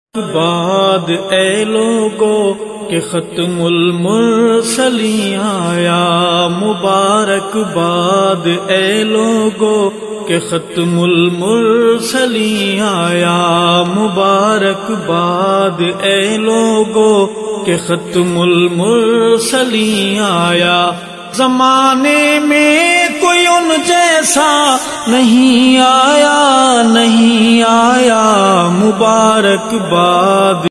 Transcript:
बाद ए लोगो के खत्मुल मुरसलीन आया। मुबारक बाद ए लोगो के खत्मुल मुरसलीन आया। मुबारक बाद ए लोगो के खत्मुल मुरसलीन आया। ज़माने में कोई उन जैसा नहीं आया, नहीं आया। मुबारक बाद